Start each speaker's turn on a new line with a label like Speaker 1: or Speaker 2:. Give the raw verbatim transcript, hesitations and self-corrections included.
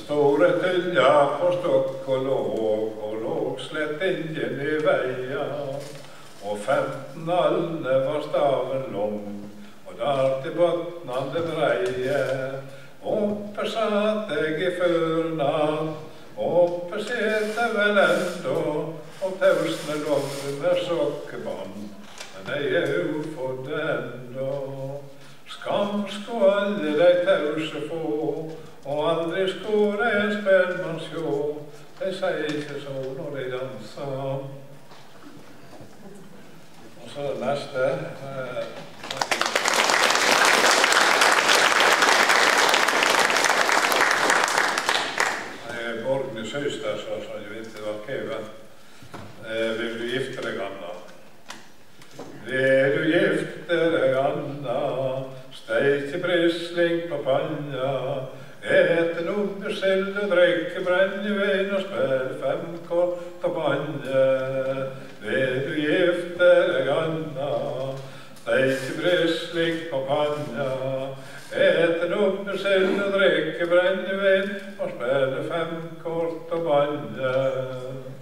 Speaker 1: store tylja på stokk og låg, og låg slett ingen i veia. Og femten alne var staven lang, og der til botnan det breie. Oppe satt jeg i førnatt, oppe set jeg vel enda, og tausene lovde med sokkebånd, men jeg er ufådd enda. Skam sko alle de tause få, og aldri skore en spelmann sjå. De sier ikke så når de danser. Og så det neste. Jeg er Borgny søster, så jeg vet det var Kevin. Vil du gifte deg, Anna? Vil du gifte deg, Anna? Steike brisling på panja, ete nubbesild og drikke brennevin og spille fem kort og banje. Vil du gifte deg, Anna? Steike brisling på panja, ete nubbesild og drikke brennevin og spille fem kort og banje.